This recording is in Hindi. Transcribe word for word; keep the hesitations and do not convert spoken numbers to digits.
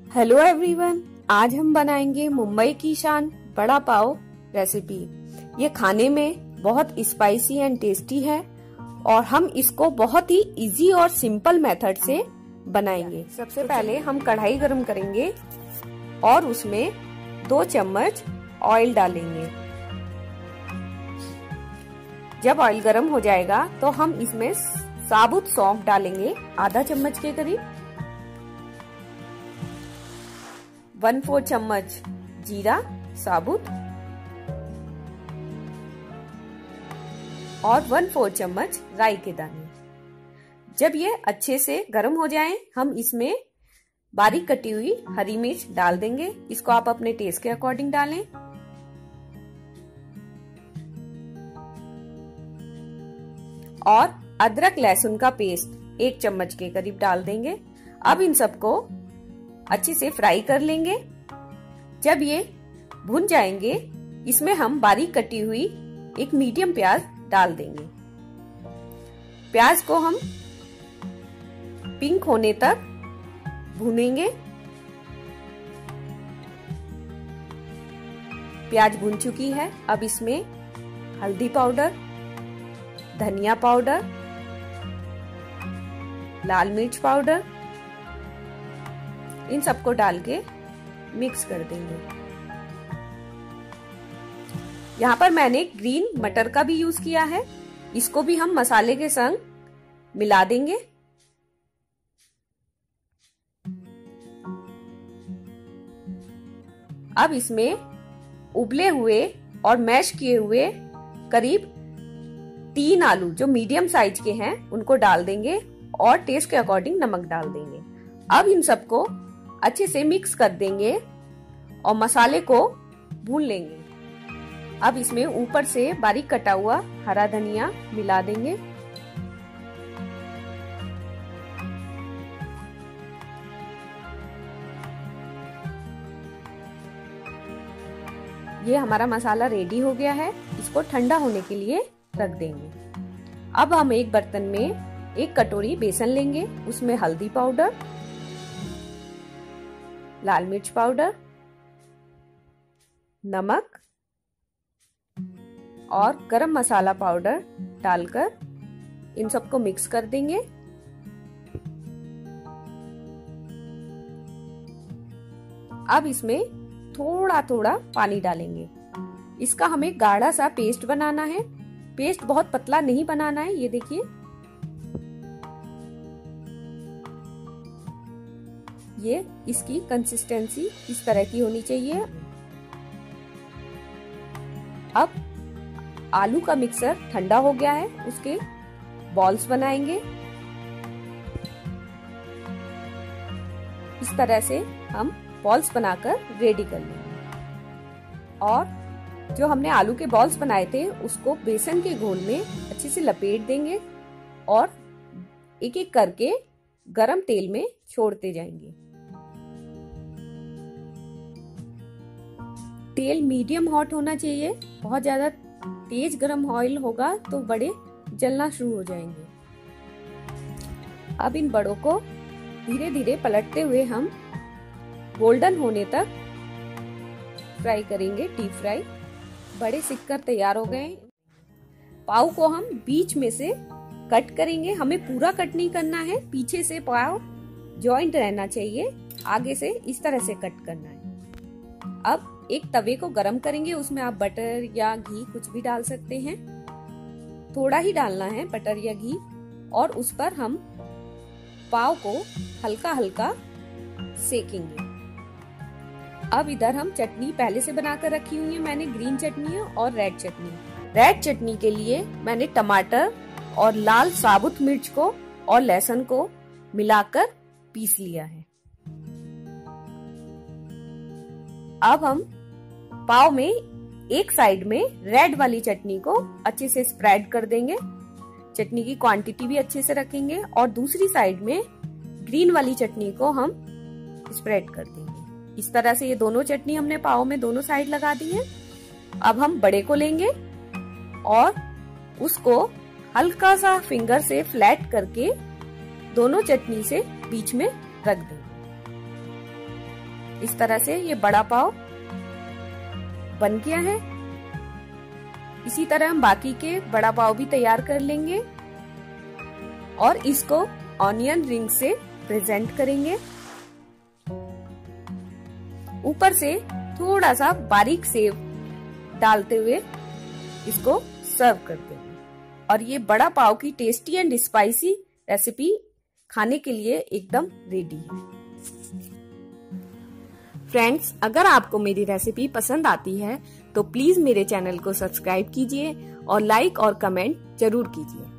हेलो एवरीवन, आज हम बनाएंगे मुंबई की शान बड़ा पाव रेसिपी। ये खाने में बहुत स्पाइसी एंड टेस्टी है और हम इसको बहुत ही इजी और सिंपल मेथड से बनाएंगे। सबसे पहले हम कढ़ाई गरम करेंगे और उसमें दो चम्मच ऑयल डालेंगे। जब ऑयल गरम हो जाएगा तो हम इसमें साबुत सौंफ डालेंगे आधा चम्मच के करीब, वन फोर चम्मच जीरा साबुत और वन फोर चम्मच राई के दाने। जब ये अच्छे से गर्म हो जाएं, हम इसमें बारीक कटी हुई हरी मिर्च डाल देंगे। इसको आप अपने टेस्ट के अकॉर्डिंग डालें। और अदरक लहसुन का पेस्ट एक चम्मच के करीब डाल देंगे। अब इन सबको अच्छे से फ्राई कर लेंगे। जब ये भुन जाएंगे, इसमें हम बारीक कटी हुई एक मीडियम प्याज डाल देंगे। प्याज को हम पिंक होने तक भूनेंगे। प्याज भुन चुकी है। अब इसमें हल्दी पाउडर, धनिया पाउडर, लाल मिर्च पाउडर, इन सबको डाल के मिक्स कर देंगे। यहाँ पर मैंने ग्रीन मटर का भी यूज किया है। इसको भी हम मसाले के संग मिला देंगे। अब इसमें उबले हुए और मैश किए हुए करीब तीन आलू जो मीडियम साइज के हैं उनको डाल देंगे और टेस्ट के अकॉर्डिंग नमक डाल देंगे। अब इन सबको अच्छे से मिक्स कर देंगे और मसाले को भून लेंगे। अब इसमें ऊपर से बारीक कटा हुआ हरा धनिया मिला देंगे। ये हमारा मसाला रेडी हो गया है। इसको ठंडा होने के लिए रख देंगे। अब हम एक बर्तन में एक कटोरी बेसन लेंगे। उसमें हल्दी पाउडर, लाल मिर्च पाउडर, नमक और गरम मसाला पाउडर डालकर इन सबको मिक्स कर देंगे। अब इसमें थोड़ा थोड़ा पानी डालेंगे। इसका हमें गाढ़ा सा पेस्ट बनाना है। पेस्ट बहुत पतला नहीं बनाना है। ये देखिए, ये इसकी कंसिस्टेंसी इस तरह की होनी चाहिए। अब आलू का मिक्सर ठंडा हो गया है। उसके बॉल्स बनाएंगे। इस तरह से हम बॉल्स बनाकर रेडी कर लेंगे। और जो हमने आलू के बॉल्स बनाए थे उसको बेसन के घोल में अच्छे से लपेट देंगे और एक एक करके गरम तेल में छोड़ते जाएंगे। तेल मीडियम हॉट होना चाहिए। बहुत ज्यादा तेज गरम ऑयल होगा तो बड़े जलना शुरू हो जाएंगे। अब इन बड़ों को धीरे धीरे पलटते हुए हम गोल्डन होने तक फ्राई करेंगे, डीप फ्राई। बड़े सिककर तैयार हो गए। पाव को हम बीच में से कट करेंगे। हमें पूरा कट नहीं करना है। पीछे से पाव जॉइंट रहना चाहिए। आगे से इस तरह से कट करना है। अब एक तवे को गरम करेंगे। उसमें आप बटर या घी कुछ भी डाल सकते हैं। थोड़ा ही डालना है बटर या घी। और उस पर हम पाव को हल्का हल्का सेकेंगे। अब इधर हम चटनी पहले से बनाकर रखी हुई है। मैंने ग्रीन चटनी और रेड चटनी। रेड चटनी के लिए मैंने टमाटर और लाल साबुत मिर्च को और लहसुन को मिलाकर पीस लिया है। अब हम पाव में एक साइड में रेड वाली चटनी को अच्छे से स्प्रेड कर देंगे। चटनी की क्वांटिटी भी अच्छे से रखेंगे। और दूसरी साइड में ग्रीन वाली चटनी को हम स्प्रेड कर देंगे। इस तरह से ये दोनों चटनी हमने पाव में दोनों साइड लगा दी है। अब हम बड़े को लेंगे और उसको हल्का सा फिंगर से फ्लैट करके दोनों चटनी से बीच में रख देंगे। इस तरह से ये बड़ा पाव बन गया है। इसी तरह हम बाकी के बड़ा पाव भी तैयार कर लेंगे और इसको ऑनियन रिंग से प्रेजेंट करेंगे। ऊपर से थोड़ा सा बारीक सेव डालते हुए इसको सर्व करते हैं। और ये बड़ा पाव की टेस्टी एंड स्पाइसी रेसिपी खाने के लिए एकदम रेडी है। फ्रेंड्स, अगर आपको मेरी रेसिपी पसंद आती है तो प्लीज मेरे चैनल को सब्सक्राइब कीजिए और लाइक और कमेंट जरूर कीजिए।